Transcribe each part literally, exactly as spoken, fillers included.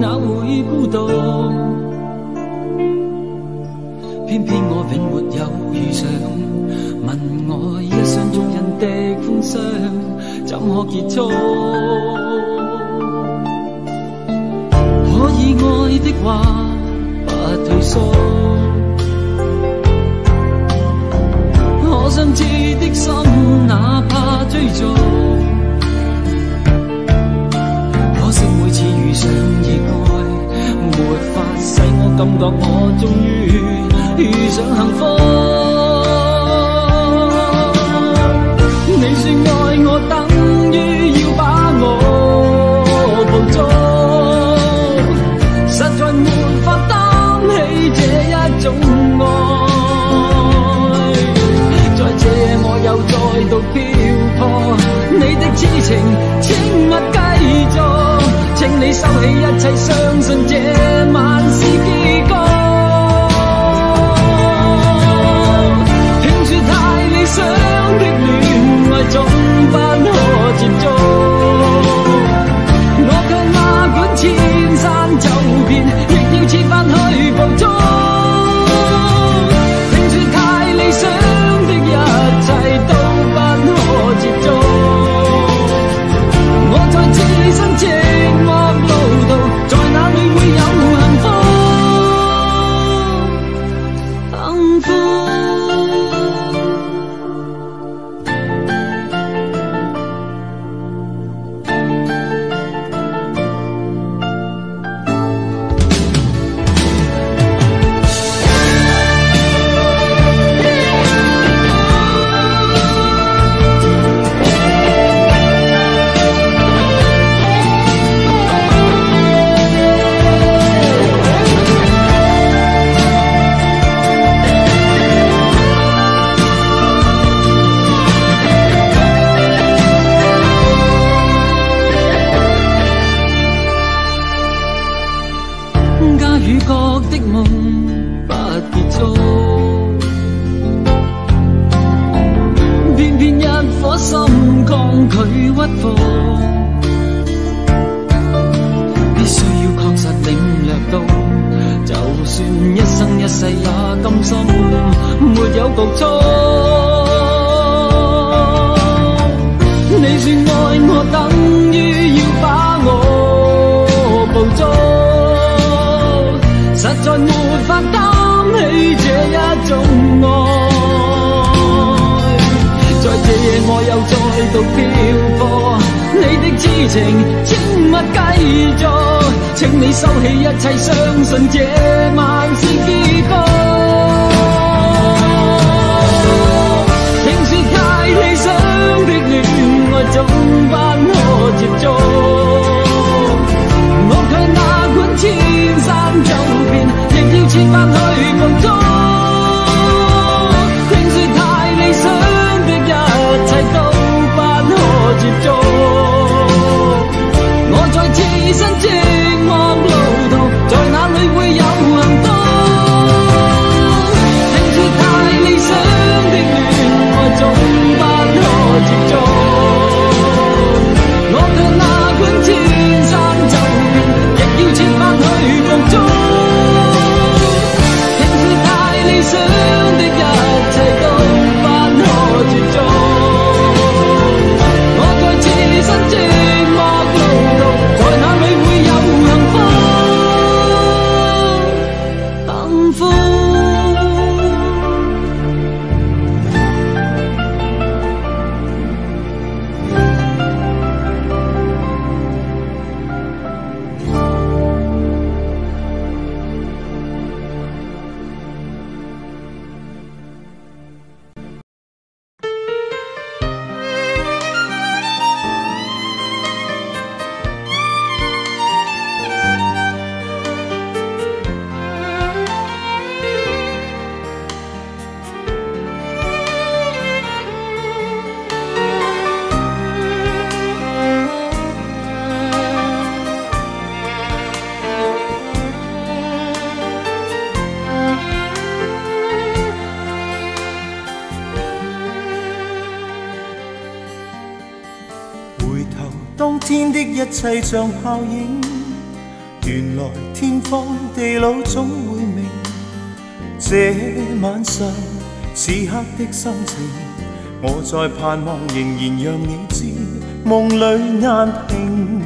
哪會孤獨？偏偏我永沒有遇上，問我一廂情願的歡傷，怎可結束？可以愛的話，不退縮。可想知的心，哪怕追逐。可惜每次遇上意外，沒法使我感覺我終於遇上幸福。你說愛我，等於要把我捕捉，實在沒法擔起這一種愛。在這我又再度漂泊，你的痴情請勿繼續，請你收起一切，相信這晚是結局。聽說太理想的戀愛總不可接觸，我卻哪管千山走遍，亦要設法去捕捉。聽說太理想的一切都不可接觸，我在自身寂寞路途，在哪裏會有幸福？幸福。 當天的一切像泡影， 原來天荒地老總會明，這晚上此刻的心情，我在盼望仍然讓你知，夢裏難平。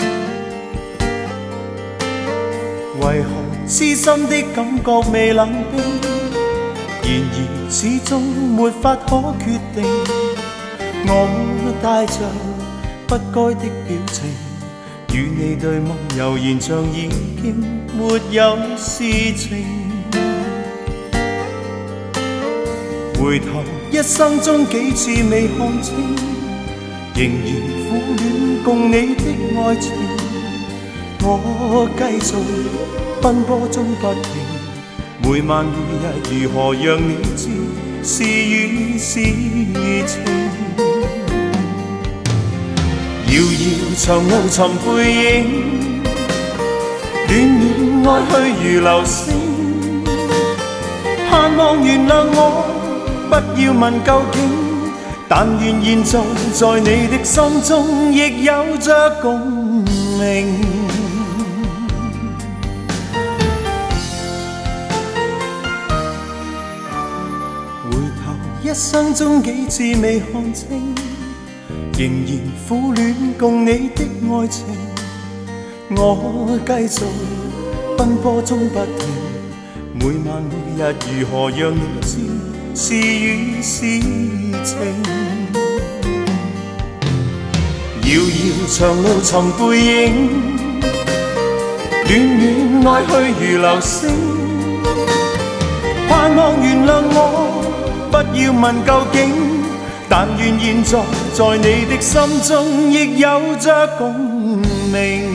為何痴心的感覺未冷冰？然而始終沒法可決定，我帶着不該的表情，與你對望悠然像已經沒有事情。回頭一生中幾次未看清，仍然苦戀共你的愛情，我繼續奔波中不停，每晚每日如何讓你知是與是情。遙遙長路尋背影，暖暖愛去如流星，盼望原諒我，不要問究竟，但願現在在你的心中亦有着共鳴。回頭一生中幾次未看清，仍然苦戀共你的愛情，我繼續奔波中不停，每晚每日如何讓你知是與是情。遙遙長路尋背影，暖暖愛去如流星，盼望原諒我，不要問究竟，但願現在在你的心中亦有着共鳴。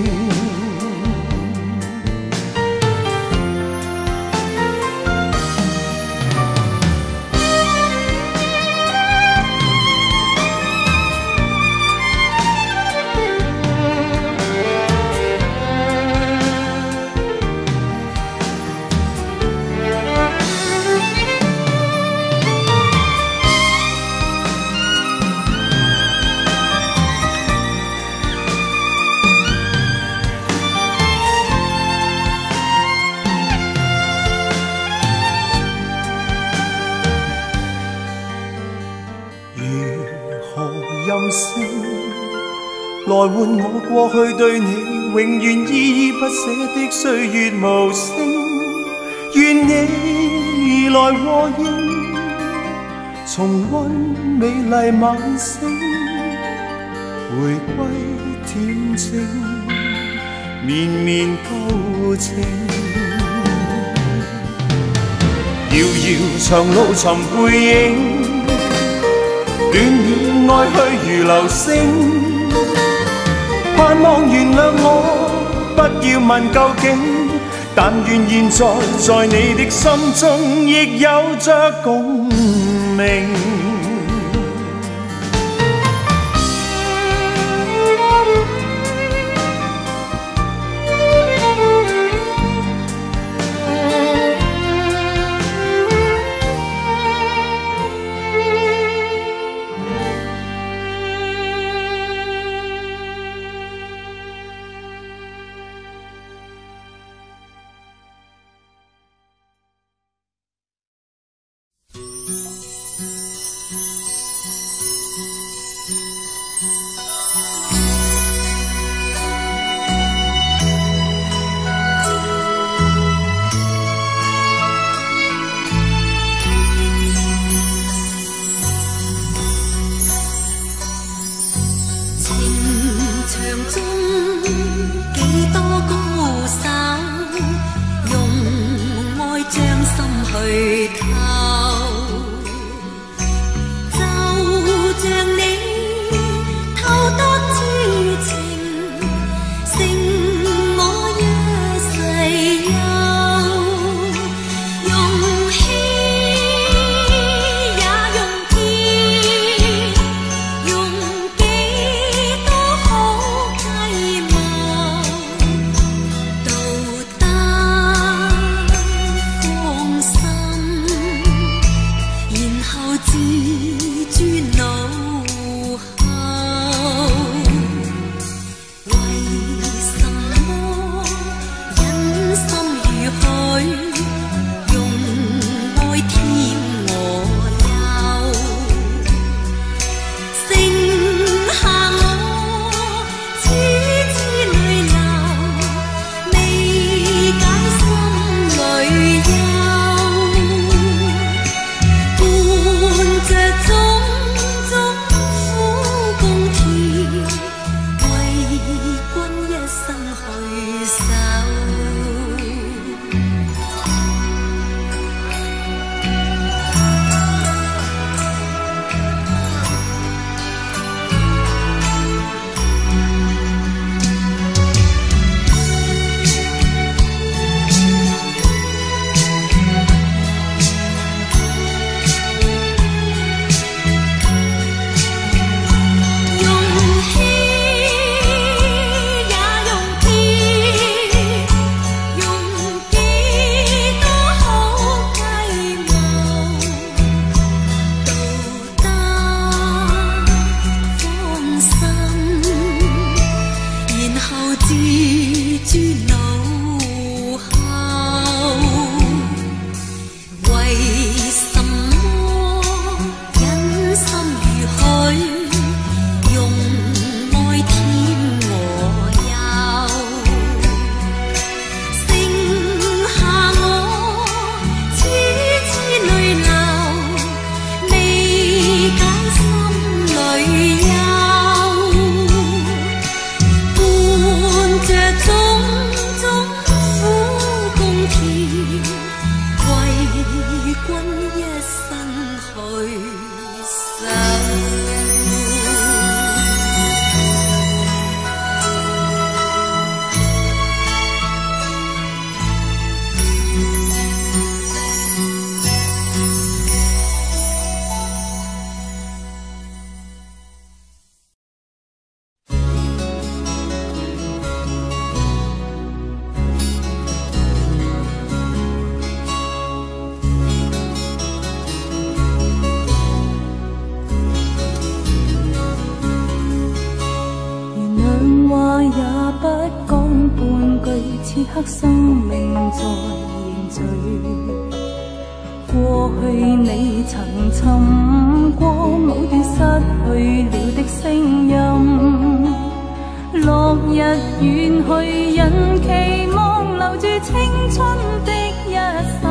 來換我過去對你永遠依依不捨的歲月無聲，願你來和應，重溫美麗晚星，回歸恬靜，綿綿舊情。遙遙長路尋背影，暖暖愛去如流星，盼望原諒我，不要問究竟，但願現在在你的心中亦有着共鳴。 心刻生命在凝聚。過去你曾尋過某段失去了的聲音，落日遠去，人期望留住青春的一剎，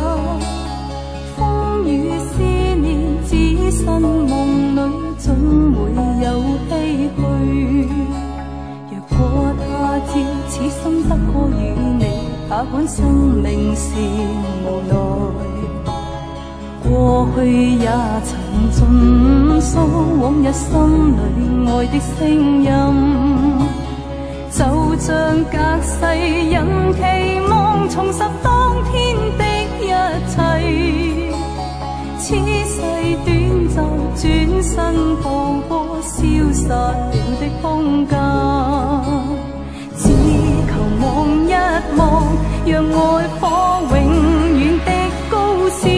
風雨思念只身夢裏總會有唏噓。若果他朝此生不可與你，哪管生命是無奈。過去也曾盡訴往日心裏愛的聲音，就像隔世人期望重拾當天的一切。此世短暫，轉身步過消失了的空間，只求望一望，讓愛火永遠的高燒。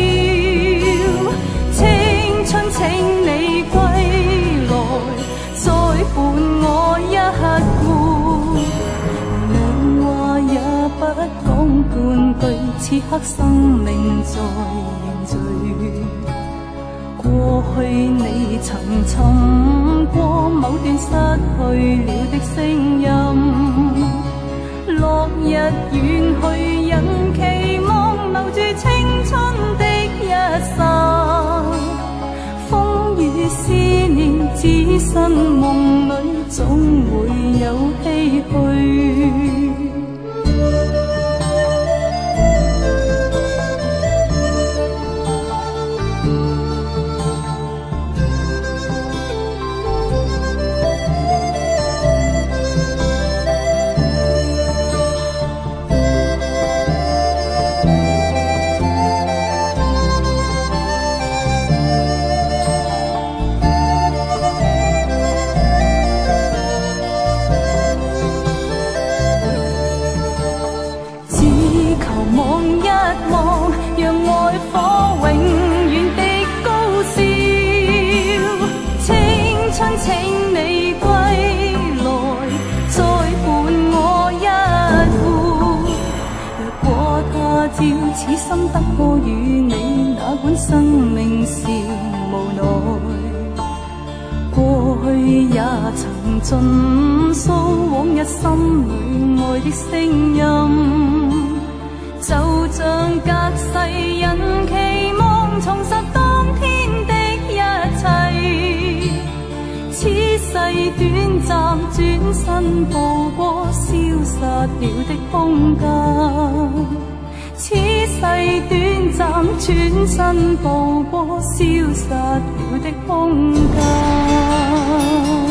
青春請你歸來，再伴我一顧，兩話也不講半句，此刻生命在凝聚。過去你曾尋過某段失去了的聲音，落日遠去，人期望留住青春的一剎，風雨思念只身夢裏總會有唏噓。此心得過與你，哪管生命是無奈。過去也曾盡訴往日心裏愛的聲音，就像隔世人期望重拾當天的一切。此世短暫，轉身步過消失了的空間。此世短暫，轉身步過消失了的空間。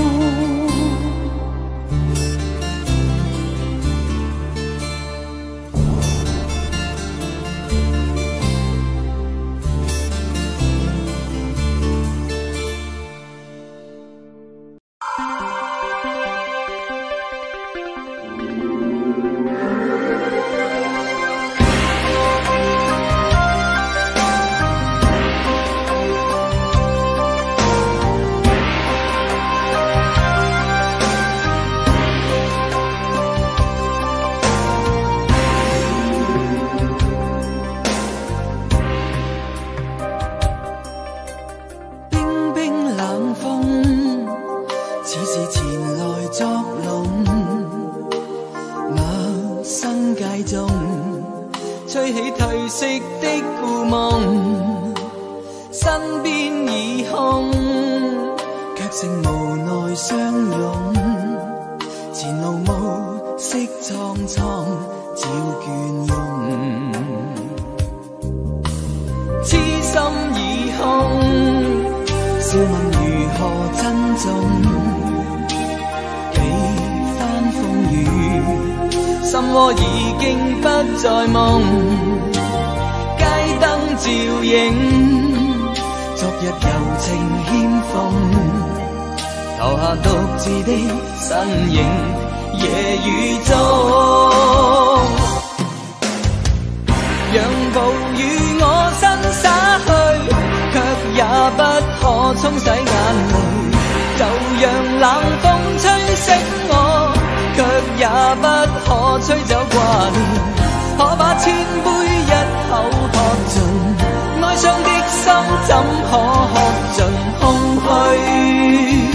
就讓冷風吹熄我，卻也不可可吹走掛念？可把千杯一口喝盡？哀傷的心怎可喝盡空虛？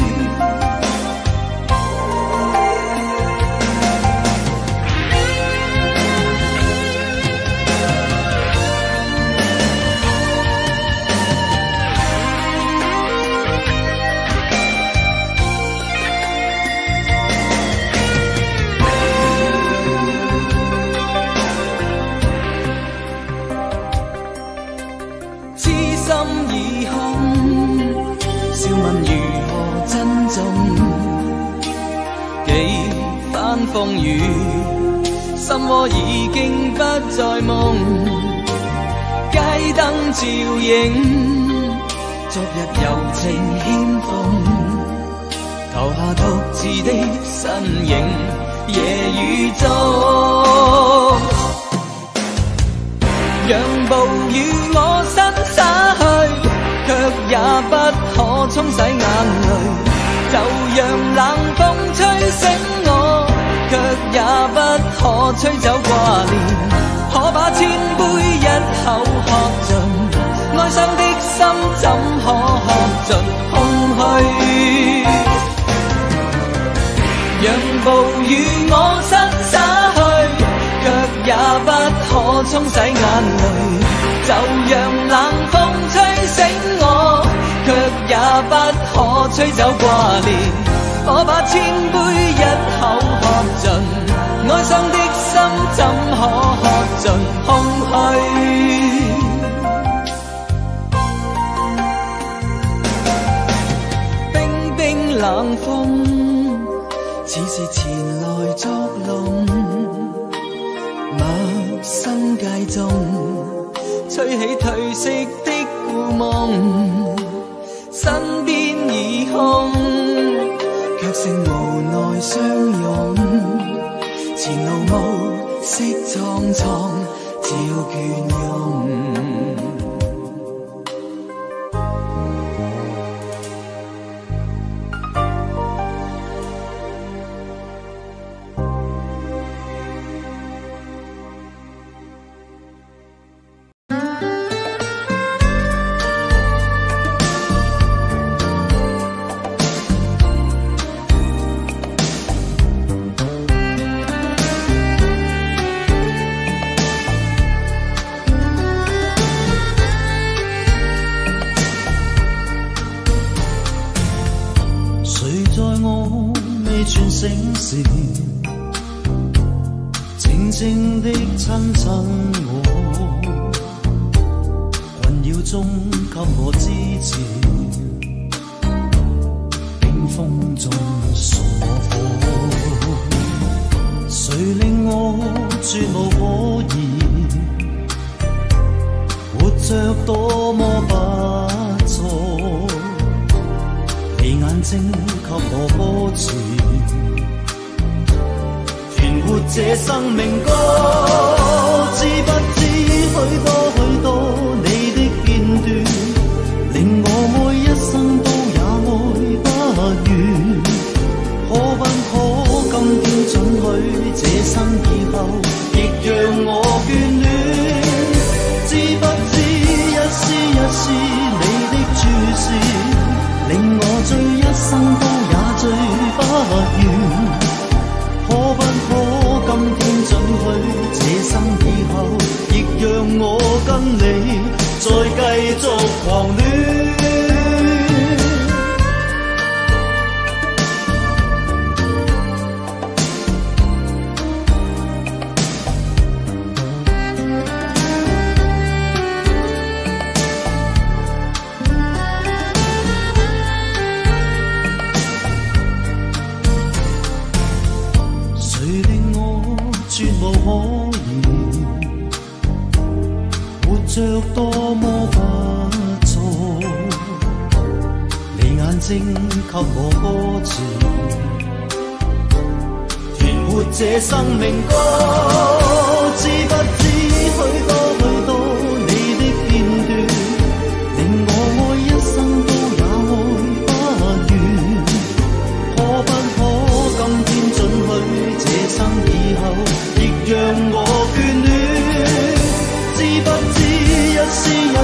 風雨，心窩已經不再夢，街燈照映昨日柔情牽動，投下獨自的身影，夜雨中，讓暴雨我身灑去，卻也不可沖洗眼淚，就讓冷風吹醒我，卻也不可吹走掛念，可把千杯一口喝盡，哀傷的心怎可喝盡空虛？讓暴雨我身灑去，卻也不可沖洗眼淚，就讓冷風吹醒我，卻也不可吹走掛念。我把千杯一口喝盡，哀傷的心怎可喝盡空虛？冰冰冷風，似是前來作弄，陌生街中，吹起褪色的故夢，身邊已空。卻剩無奈相擁，前路暮色蒼蒼，照倦容。靜靜的親親我，困擾中給我支持，冰封中送我火，誰令我絕無可疑，活着多麼不錯，你眼睛給我歌詞，活這生命歌，知不知許多許多你的片段，令我愛一生都也愛不完。可不可今天准許這生以後，亦讓我眷戀？知不知一絲一絲你的注視，令我醉一生都也醉不完。可不可今天准許這生以後，亦讓我跟你再繼續狂戀？着多麼不錯，你眼睛給我歌詞，填活這生命歌。知不知許多許多你的片段，令我愛一生都也愛不完。可不可今天准許這生以後，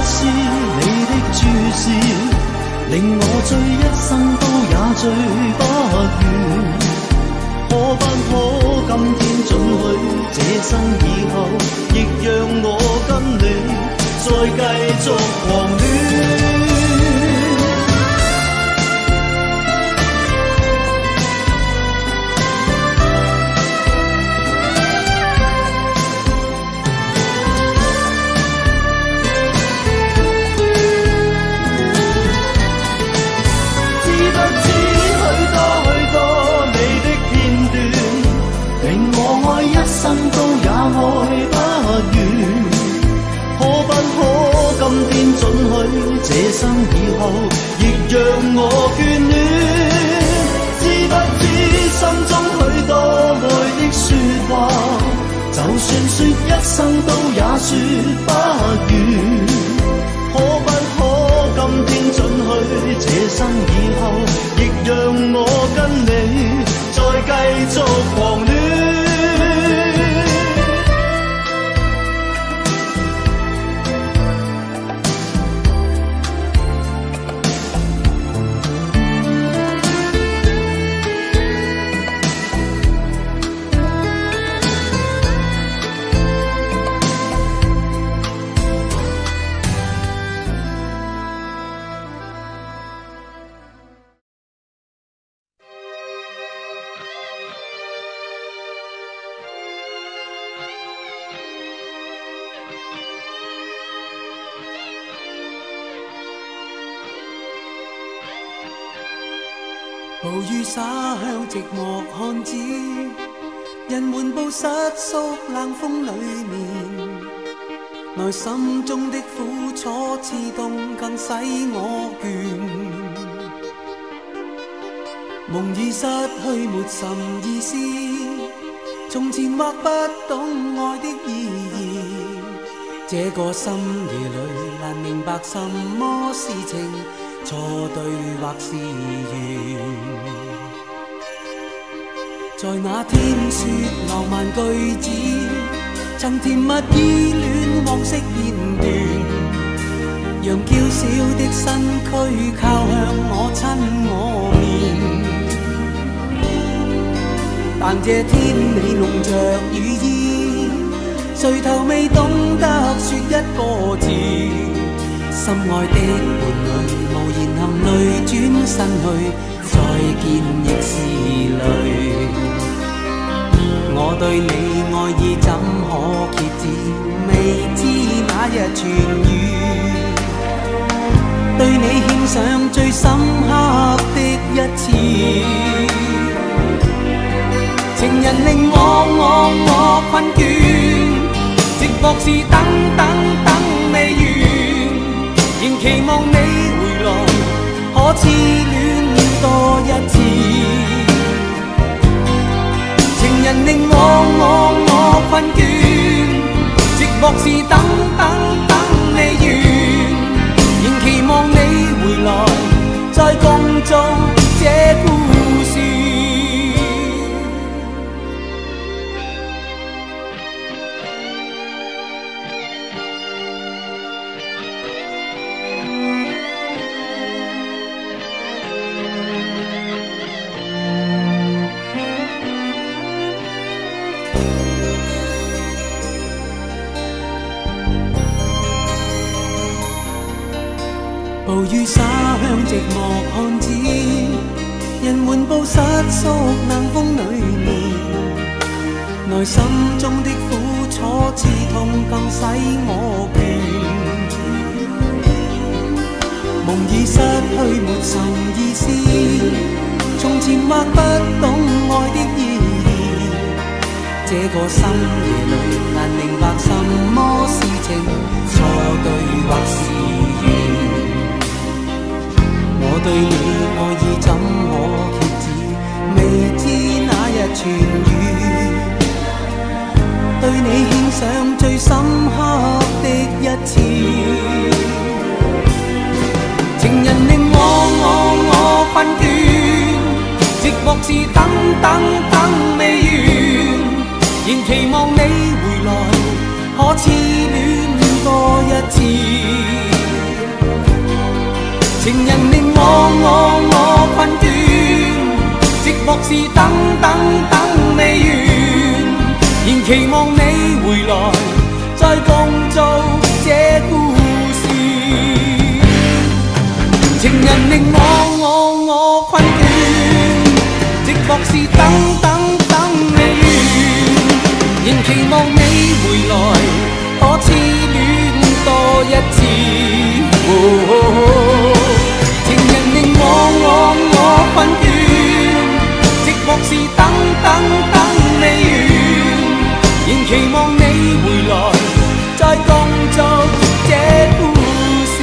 是你的注視，令我醉一生都也醉不完。可不可今天准許，這生以後，亦讓我跟你再繼續狂戀？一生都也愛不完，可不可今天准許，這生以後，亦讓我眷戀？知不知心中許多愛的說話，就算說一生都也說不完。可不可今天准許，這生以後，亦讓我跟你再繼續狂戀？ 暴雨灑向寂寞漢子，人緩步失縮冷風裏面，內心中的苦楚刺痛更使我倦。夢已失去沒甚意思，從前或不懂愛的意義，這個深夜裏難明白什麼是情，錯對或是緣，在那天說浪漫句子，曾甜蜜依戀往昔片段，讓嬌小的身軀靠向我親我面。但這天你弄着雨衣，垂頭未懂得說一個字，心愛的伴侶無言含淚轉身去，再見亦是淚。我對你愛意怎可揭示，未知那日痊愈，對你獻上最深刻的一次。情人令我我我困倦，寂寞是等等等未完，仍期望你回來，可痴戀多一次。情人令我我我困倦，寂寞是等等等未完，仍期望你回來，再共做這故事。暴雨灑向寂寞漢子，人緩步失縮冷風裏面，內心中的苦楚刺痛更使我倦。夢已失去沒甚意思，從前或不懂愛的意義，這個深夜裏難明白什麼是情，錯對或是緣。我對你愛意怎可揭示，未知那日痊愈，對你獻上最深刻的一次。情人令我我我困倦，寂寞是等等等未完，仍期望你回來，可痴戀多一次。 莫是等等等未完，仍期望你回來，再共做這故事。情人令我我我困倦，寂寞是等等等未完，仍期望你回來，可痴戀多一次。哦哦哦情人令我我我困倦，寂寞是等等等未完，仍期望你回來，再共做這故事。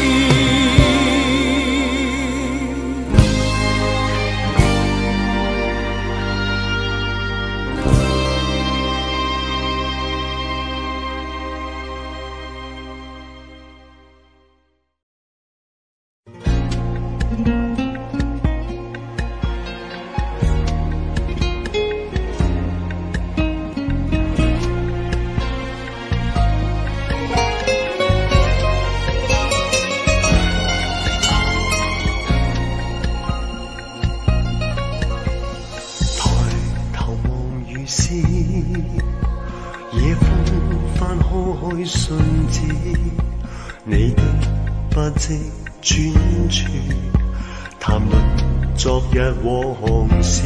夜風翻開信紙，你的筆跡專注談論昨日往事，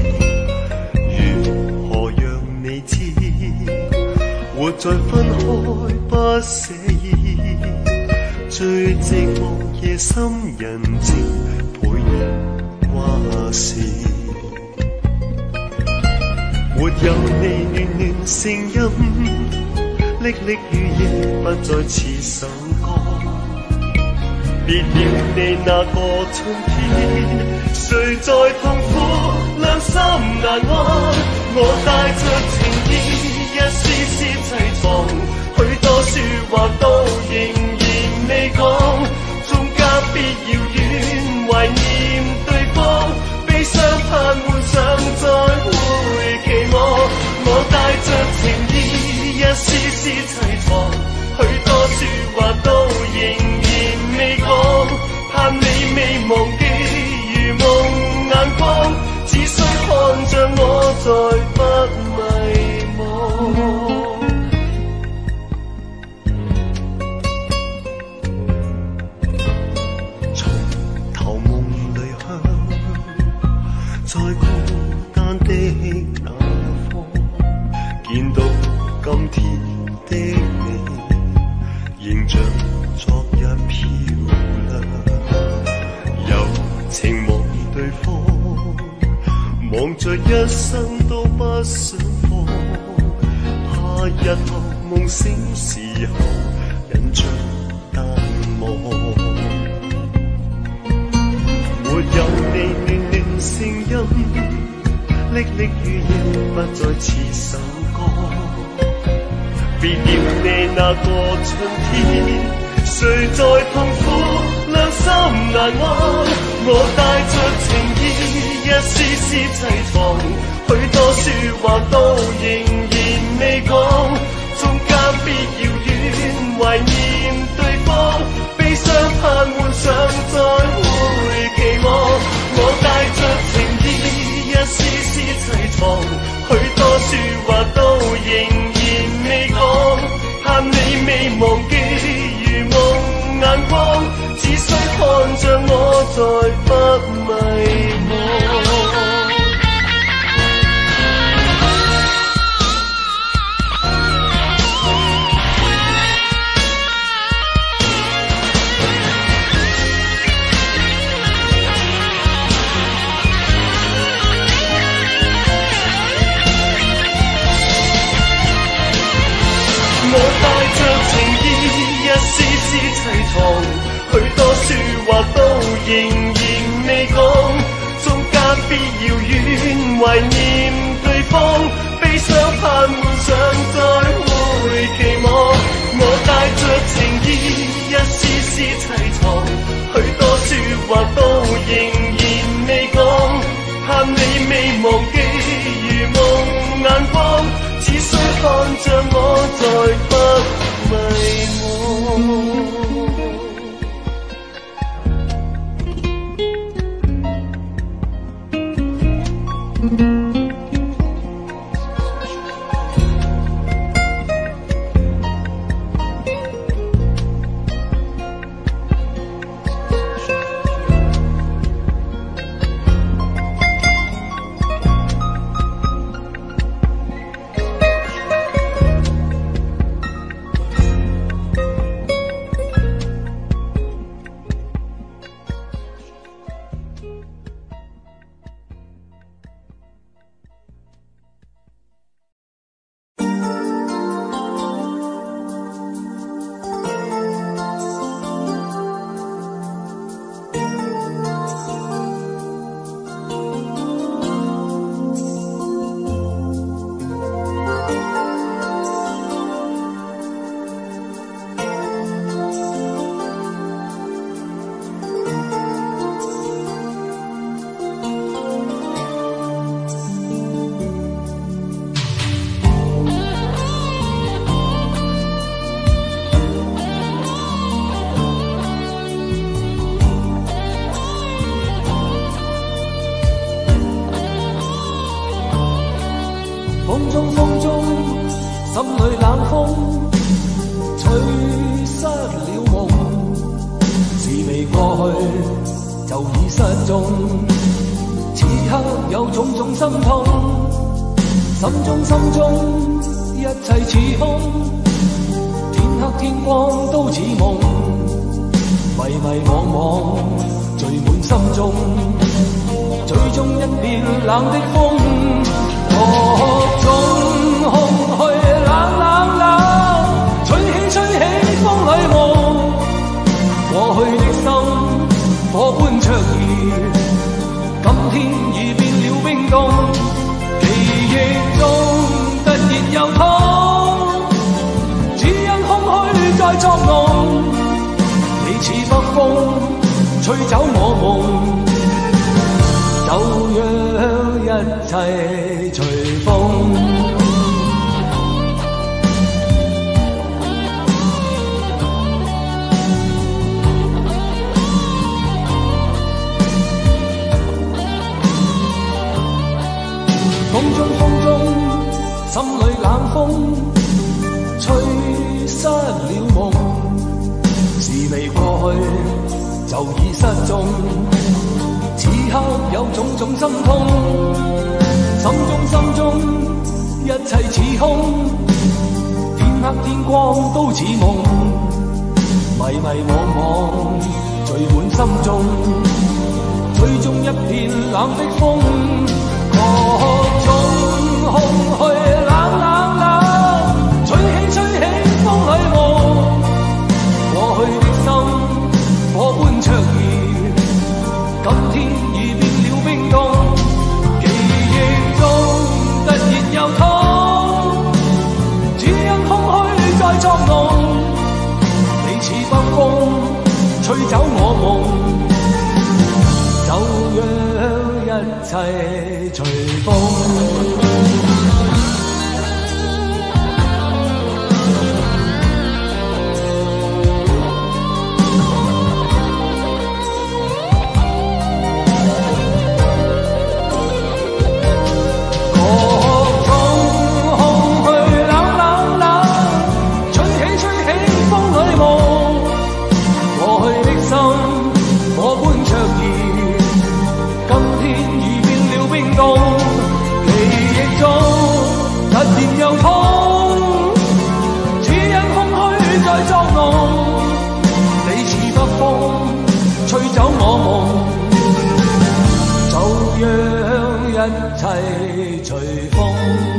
如何讓你知，活在分開不捨意，最寂寞夜深人靜陪你話事。沒有你暖暖聲音，淅瀝雨夜不再似首歌。別了你那個春天，誰在痛苦良心難安？我帶着情意一絲絲悽藏，許多説話都仍然未講，中間必遙遠懷念對方，悲傷盼幻想再會期望。我帶着情意一絲絲悽藏，許多説話都仍然未講，盼你未忘記如夢眼光，只需看着我再不迷惘。從頭夢裏向在孤單的那方，見到今天的你，仍像昨日漂亮，柔情望對方，望着一生都不想放，怕日後夢醒時候印象淡忘。沒有你暖暖聲音，淅瀝雨夜不再似首歌。別了你那個春天，誰在痛苦良心難安？我帶着情意一絲絲悽藏，許多説話都仍然未講，中間必遙遠懷念對方，悲傷盼幻想再會期望。我帶着情意一絲絲悽藏，許多説話都仍然未講，盼你未忘記如夢眼光，只需看着我再不迷惘。我帶着情意一絲絲悽藏，許多説話都仍然未講，中間必遙遠懷念對方，悲傷盼幻想再會期望。我帶着情意一絲絲悽藏，許多説話都仍然未講，盼你未忘記如夢眼光，只需看着我再不迷惘。 去就已失蹤，此刻有種種心痛，心中心中一切似空，天黑天光都似夢，迷迷惘惘聚滿心中，最終一片冷的風，各種空虛冷冷冷，吹起吹起風裏夢，過去的心火般灼熱，今天已變了冰凍，記憶中突然又痛，只因空虛在作弄，你似北風吹走我夢，就讓一切隨風。風中風中，心裏冷風吹失了夢，事未過去就已失蹤，此刻有種種心痛，心中心中一切似空，天黑天光都似夢，迷迷惘惘聚滿心中，最終一片冷的風，各種空虛冷冷冷，吹起吹起風裏夢，過去的心火般灼熱，今天已變了冰凍，記憶中突然又痛，只因空虛在作弄，你似北風吹走我夢，就讓一切隨風。吹走我夢，就讓一切隨風。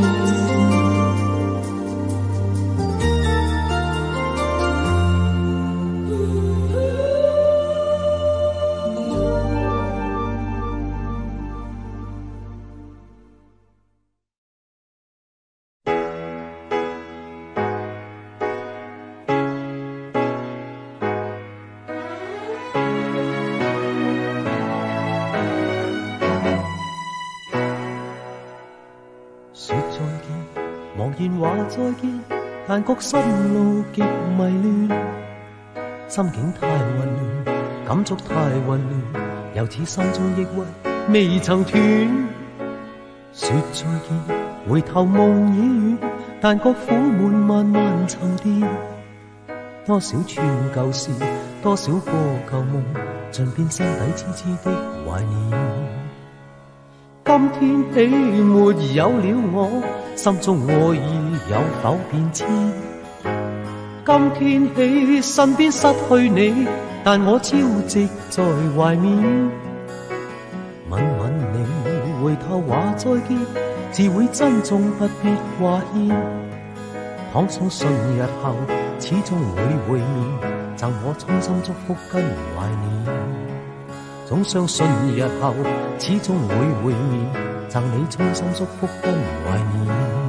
再見，但覺心路極迷亂，心境太混亂，感觸太混亂，又似心中抑鬱未曾斷。說再見，回頭夢已遠，但覺苦悶慢慢沉澱。多少串舊事，多少個舊夢，盡變心底痴痴的懷念。今天起沒有了我，心中愛意有否變遷？今天起身邊失去你，但我朝夕在懷緬。吻吻你，回頭話再見，自會珍重不必掛牽。倘相信日後始終會會面，贈我衷心祝福跟懷念。總相信日後始終會會面，贈你衷心祝福跟懷念。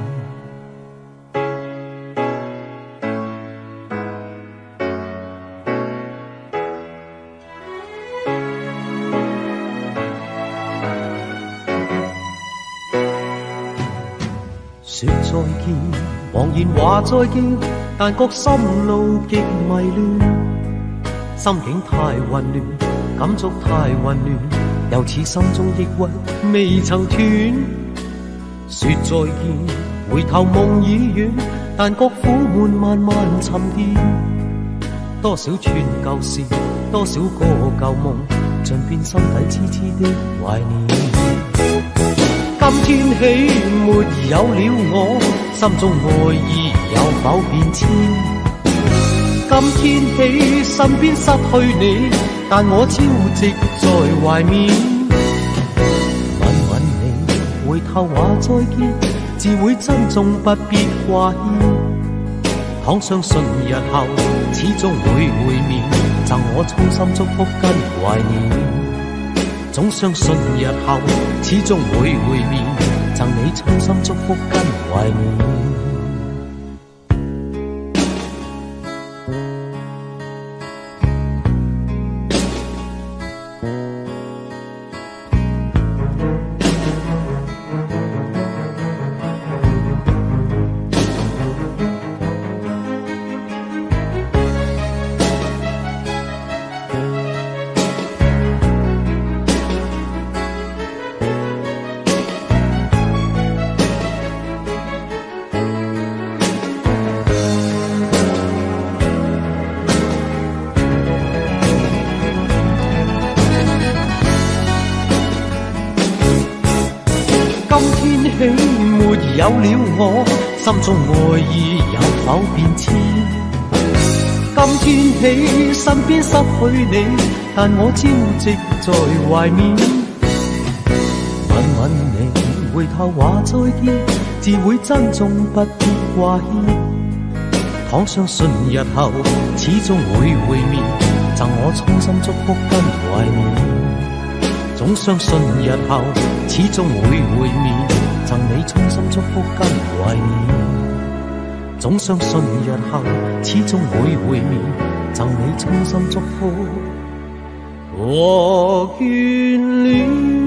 說再見，茫然話再見，但覺心路極迷亂，心境太混亂，感觸太混亂，又似心中抑鬱未曾斷。說再見，回頭夢已遠，但覺苦悶慢慢沉澱。多少串舊事， 多少個舊夢，盡變心底痴痴的懷念。今天起沒有了我，心中愛意有否變遷？今天起身邊失去你，但我朝夕在懷緬。吻吻你，回頭話再見，自會珍重不必掛牽。倘相信日後始終會會面，贈我衷心祝福跟懷念。總相信日後始終會會面，贈你衷心祝福跟懷念。沒有了我，心中愛意有否變遷？今天起身邊失去你，但我朝夕在懷緬。吻吻你，回頭話再見，自會珍重不必掛牽。倘相信日後始終會會面，贈我衷心祝福跟懷念。總相信日後始終會會面，贈你衷心祝福跟懷念。總相信日後始終會會面，贈你衷心祝福和眷戀。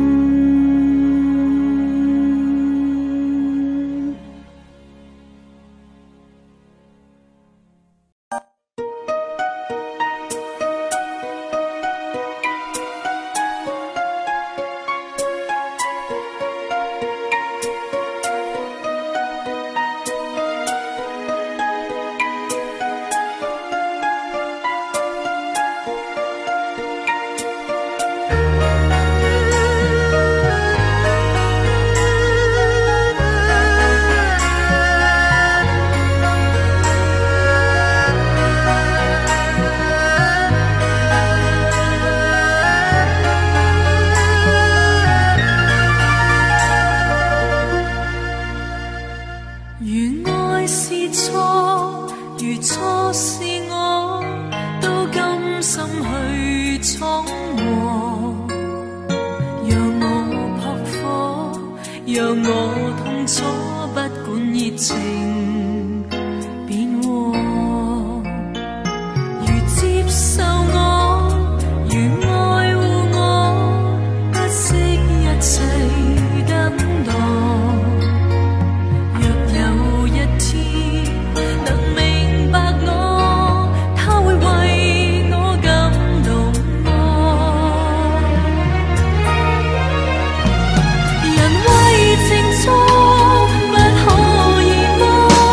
人為情錯，不可以愛。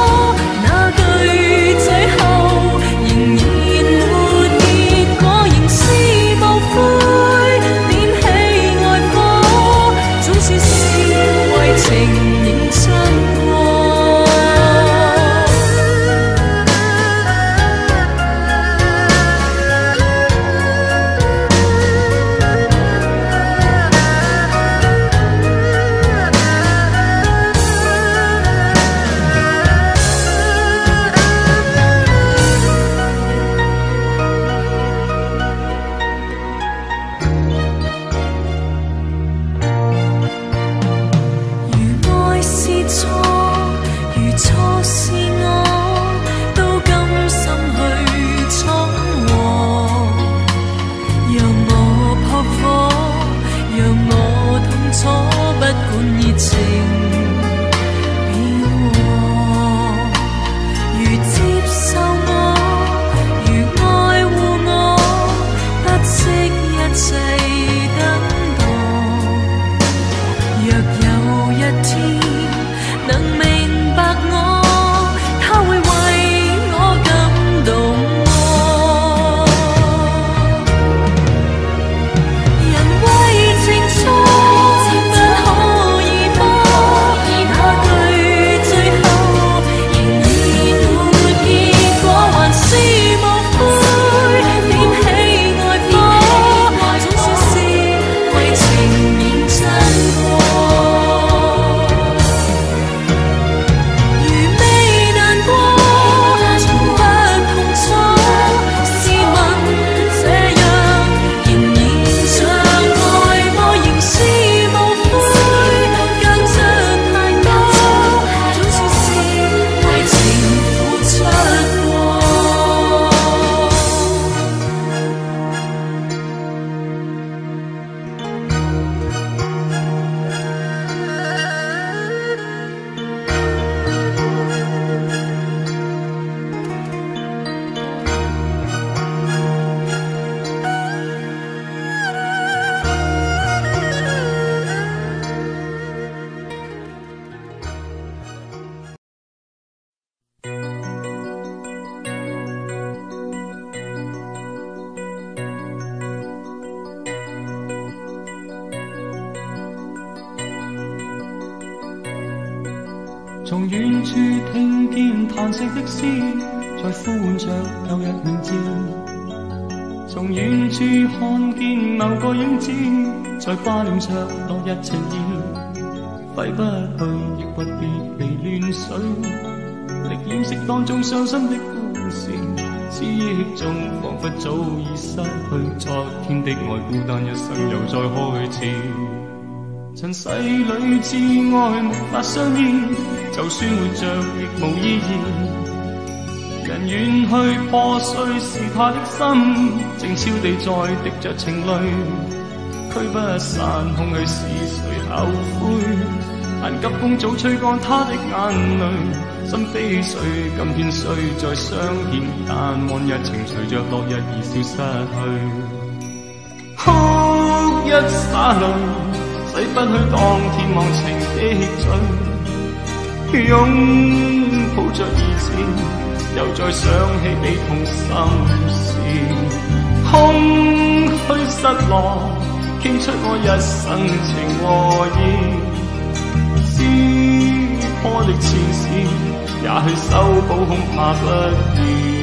從遠處聽見嘆息的詩，在呼喚着舊日名字。從遠處看見某個影子，在掛念着落日情意。揮不去亦不別離亂水，力掩飾當中傷心的故事。思憶中彷彿早已失去昨天的愛，孤單一生又再開始。塵世裏至愛無法相依，就算活着亦無意義。人遠去破碎是他的心，靜悄地在滴着情淚，驅不散空虛是誰後悔？但急風早吹乾他的眼淚，心飛碎，今天雖再相見，但往日情隨着落日而消失去。哭一灑淚，洗不去當天忘情的罪，擁抱着以前，又再想起悲痛心事。空虛失落，傾出我一生情和意。撕破的前事，也許修補恐怕不易。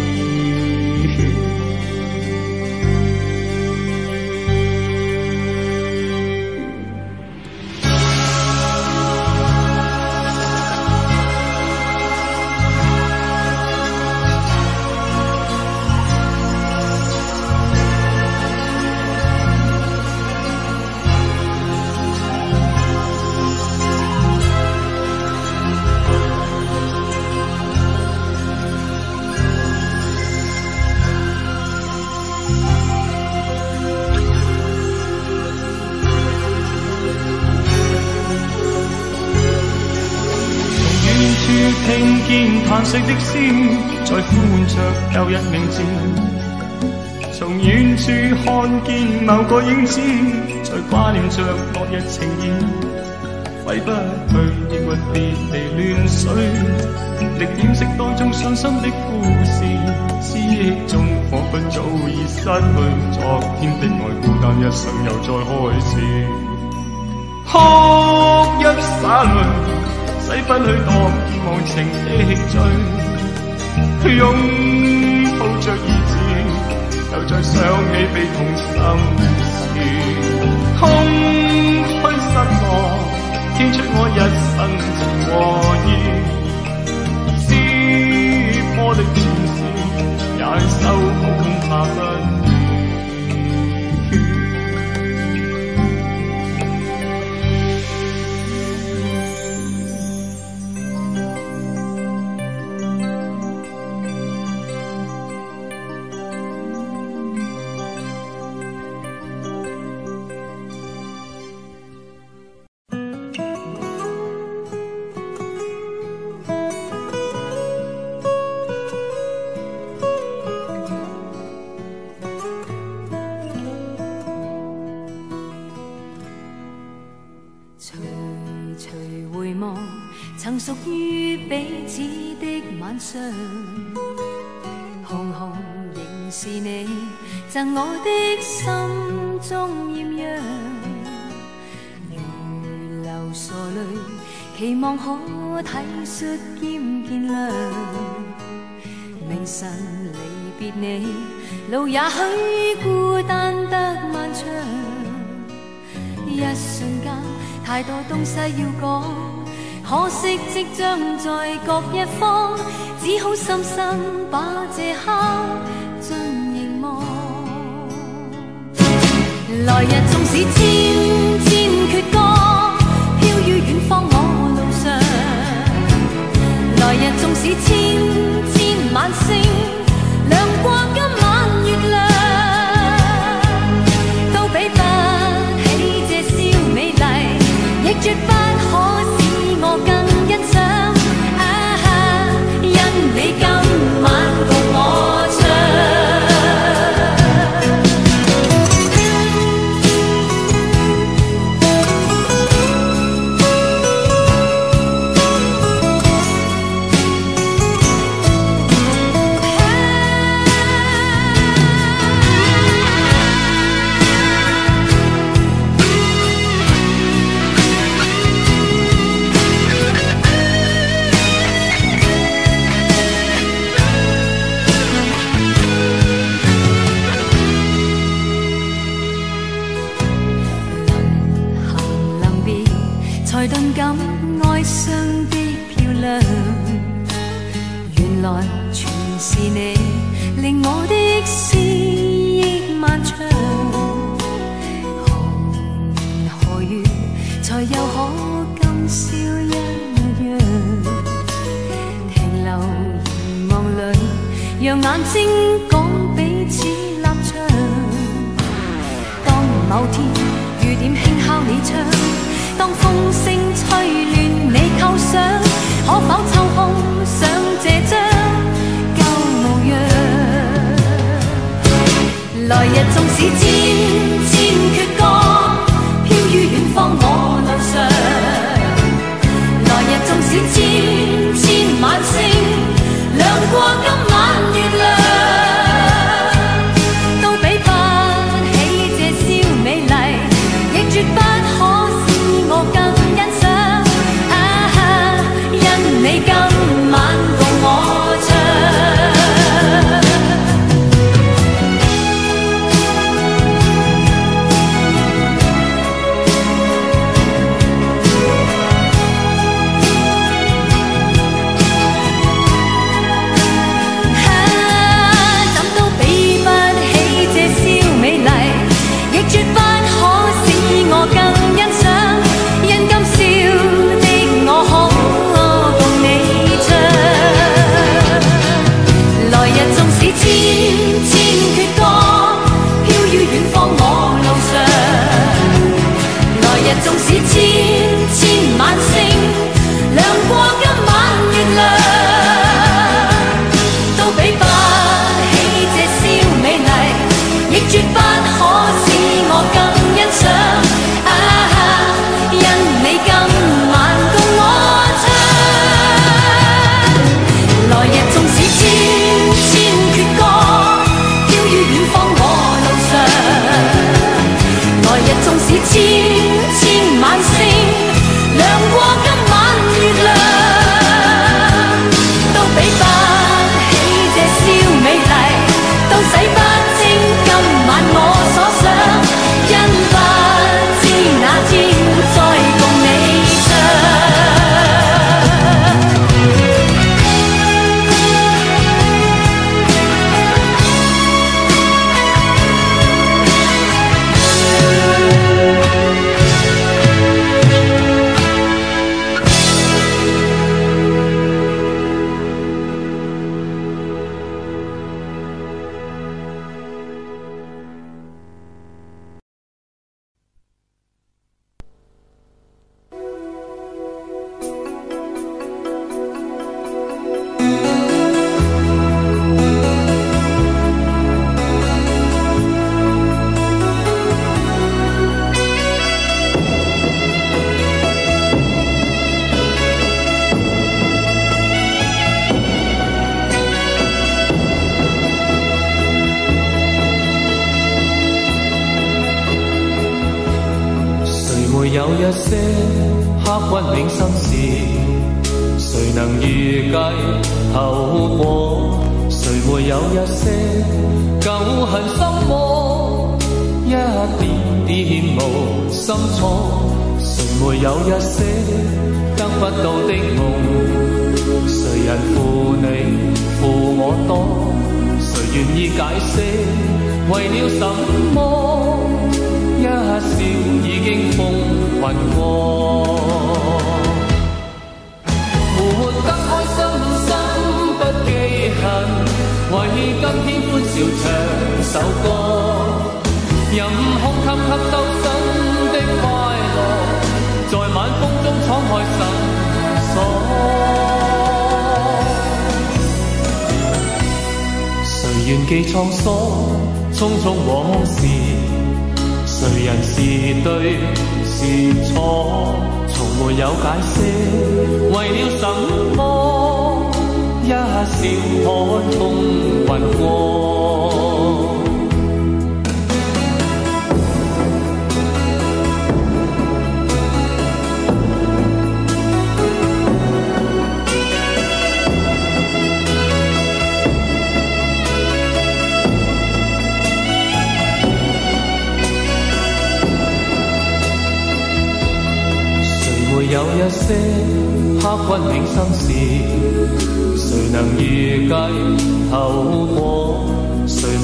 聽見嘆息的詩，在呼喚着舊日名字。從遠處看見某個影子，在掛念着落日情意。揮不去亦或別離亂水，力掩飾當中傷心的故事。思憶中彷彿早已失去昨天的愛，孤單一生又再開始。哭一灑淚，洗不去當天忘情的罪，擁抱着意志，又再想起悲痛心事。空虛失落，傾出我一生情和意。撕破的前事，也修補恐怕不易。 曾屬於彼此的晚上，紅紅仍是你贈我的心中豔陽，如流傻淚，期望可體恤兼見諒。明晨離別你，路也許孤單得漫長，一瞬間太多東西要講。可惜即將在各一方，只好深深把這刻盡凝望。來日縱使千千闕歌，飄於遠方我路上。來日縱使千千晚星，亮過今晚月亮，都比不起這宵美麗，亦絕不可我更欣賞，啊，因你今晚共我唱。 令我的思憶漫長。何年何月才又可今宵一樣？停留凝望裏，讓眼睛講彼此立場。當某天雨點輕敲你窗，當風聲吹亂你構想，可否抽空想這張舊模樣？來日縱使千千闕歌，飄於遠方我路上。來日縱使千千晚星，亮過今晚月亮，都比不起這宵美麗，亦絕不可使我更欣賞。啊，因你今晚共我唱。縱使千千晚星，亮過今晚月亮，都比不起這宵美麗，亦絕不可使我更欣賞。啊，因你今晚共我唱。來日縱使千千闕歌，飄於遠方我路上。來日縱使千晚星，亮過今晚月亮，都比不起這宵美麗，都洗不清今晚我所想，因不知哪天再共你唱。 有一些刻骨銘心事，誰能預計後果？誰會有一些舊恨心魔，一點點無心錯？誰會有一些得不到的夢？誰人負你負我多？誰願意解釋為了什麼？一笑已經風雲過，活得開心心不記恨，為今天歡笑唱首歌，任空吸吸收心的快樂，在晚風中敞開心鎖。誰願記滄桑，匆匆往事？誰人是對是錯，從沒有解釋，為了什麼？一笑看風雲過。有一些刻骨銘心事，誰能預計後果？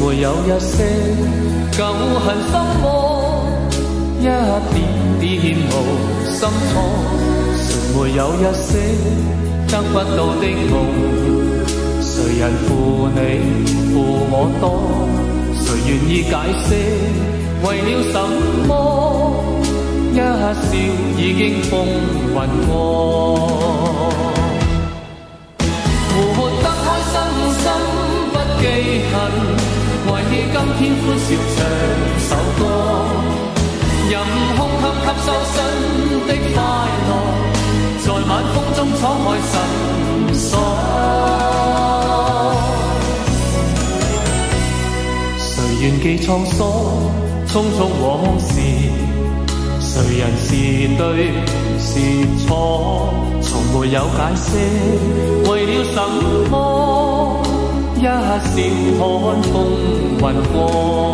沒有一些舊恨心魔，一點點無心錯，誰沒有一些得不到的夢？誰人負你負我多？誰願意解釋為了什麼？一笑已經風雲過，活得開心心不記恨，為你今天歡笑唱首歌，任空襟吸收新的快樂，在晚風中敞開心鎖。誰願記滄桑，匆匆往事，誰人是對是錯，從沒有解釋為了什麼，一笑看風雲過，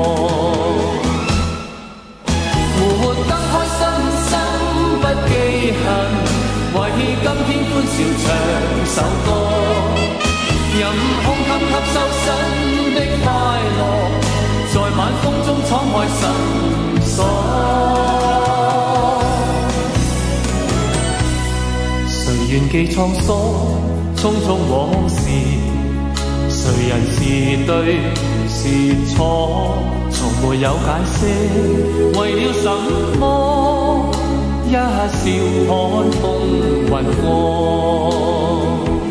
活得開心心不記恨，為今天歡笑唱首歌，任空襟吸收新的快樂，在晚風中敞開心鎖。誰願記滄桑，匆匆往事，誰人是對是錯，從沒有解釋為了什麼，一笑看風雲過。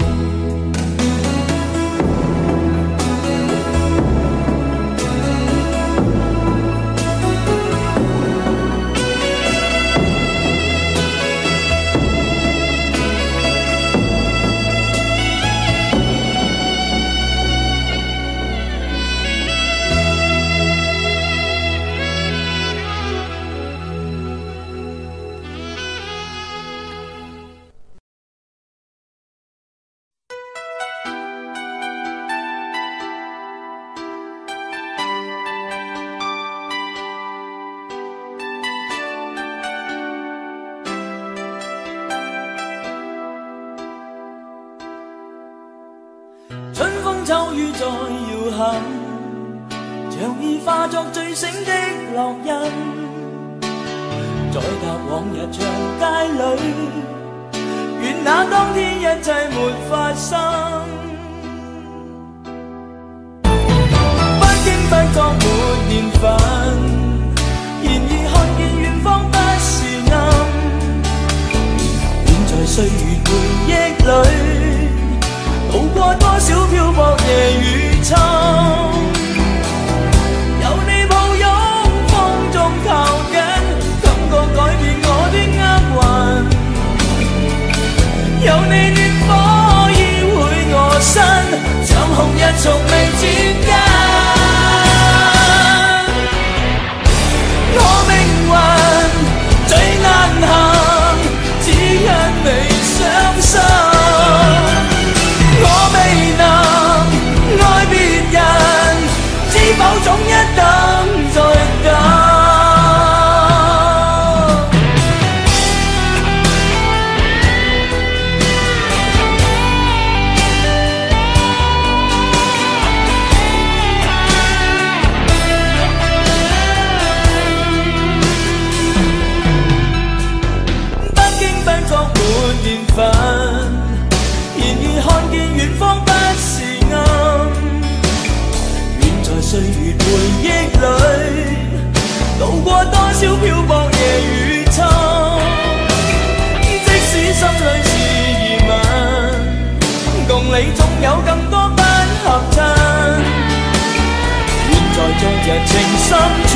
秋雨再搖撼，像已化作醉醒的烙印，再踏往日長街裏，願那當天一切沒發生。不經不覺沒年份，然而看見遠方不是暗，遠在歲月回憶裏。渡過多少漂泊夜與秋，有你抱擁風中靠緊，感覺改變我的厄運，有你暖火依會我身，像紅日從未轉間。我命運最難行，只因你傷心。我未能愛別人，知否總一等再等。不經不覺沒年份，然而看見遠方不是暗，遠在歲月回憶裏，渡過多少漂泊夜與秋。即使心裏是疑問，共你總有更多不合襯，願在昨日情深。